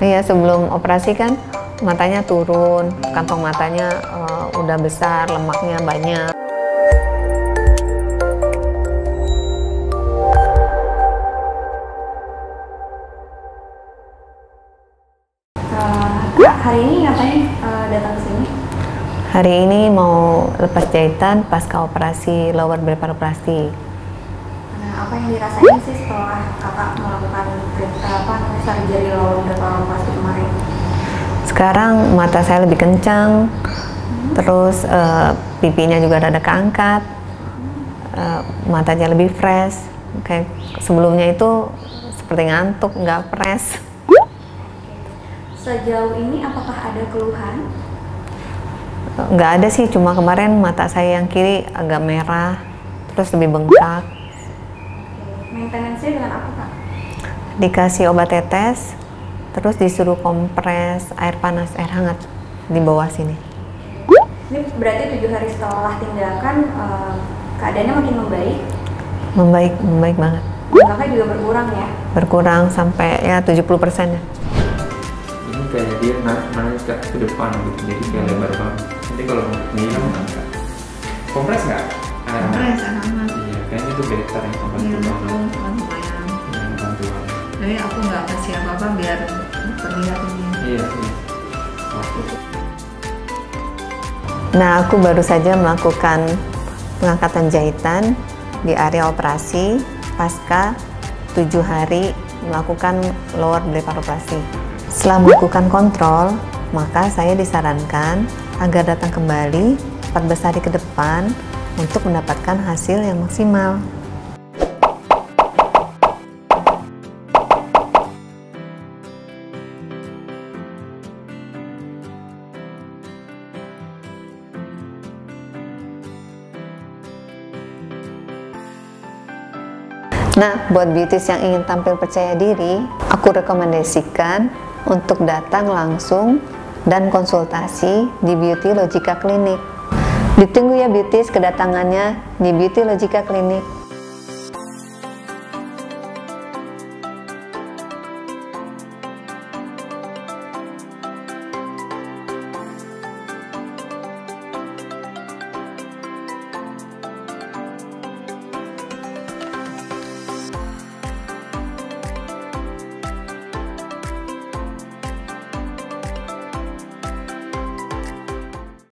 Iya, sebelum operasi kan matanya turun, kantong matanya udah besar, lemaknya banyak. Hari ini ngapain datang ke sini? Hari ini mau lepas jahitan pasca operasi lower blepharoplasty. Nah, apa yang dirasain sih setelah kakak melakukan surgery lower blepharoplasty kemarin? Sekarang mata saya lebih kencang, terus pipinya juga rada keangkat, matanya lebih fresh. Kayak sebelumnya itu seperti ngantuk, nggak fresh. Sejauh ini apakah ada keluhan? Nggak ada sih, cuma kemarin mata saya yang kiri agak merah, terus lebih bengkak. Maintenance-nya dengan apa, Kak? Dikasih obat tetes, terus disuruh kompres air panas, air hangat di bawah sini. Ini berarti 7 hari setelah tindakan keadaannya makin membaik? Membaik banget. Kakak juga berkurang ya? Berkurang sampai ya 70% ya. Ini kayak dia naik ke depan gitu, jadi kayak lebar banget. Nanti kalau nyilang enggak. Kompres nggak? Kompres, air hangat. Iya, kayaknya itu better yang membantu banget. Lumayan. Yang bantuan. Jadi aku nggak kasih apa-apa biar terlihat ini. Iya. Nah, aku baru saja melakukan pengangkatan jahitan di area operasi pasca 7 hari melakukan lower blepharoplasty. Setelah melakukan kontrol, maka saya disarankan agar datang kembali 14 hari ke depan untuk mendapatkan hasil yang maksimal. Nah, buat beauties yang ingin tampil percaya diri, aku rekomendasikan untuk datang langsung dan konsultasi di Beauty Logica Clinic. Ditunggu ya beauties kedatangannya di Beauty Logica Clinic.